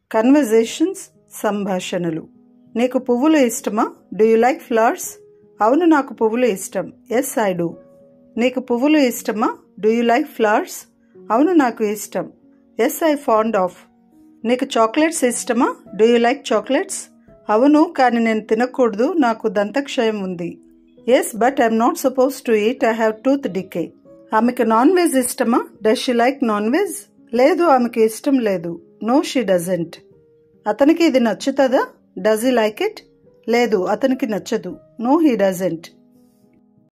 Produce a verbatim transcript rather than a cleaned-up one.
Conversations సంభాషణలు. నీకు పువ్వులు ఇష్టమా? Do you like flowers? అవును, నాకు పువ్వులు ఇష్టం. Yes I do. నీకు పువ్వులు ఇష్టమా? Do you like flowers? అవును, నాకు ఇష్టం. Yes I fond of. నీకు చాక్లెట్స్ ఇష్టమా? Do you like chocolates? అవును, కానీ నేను తినకూడదు, నాకు దంతక్షయం ఉంది. Yes but I'm not suppose to eat, I have tooth decay. ఆమెకు నాన్ వెజ్ ఇష్టమా? Does she like non veg? లేదు, ఆమెకు ఇష్టం లేదు. No she doesn't. అతనికి ఇది నచ్చుతుందా? Does he like it? లేదు, అతనికి నచ్చదు. No he doesn't.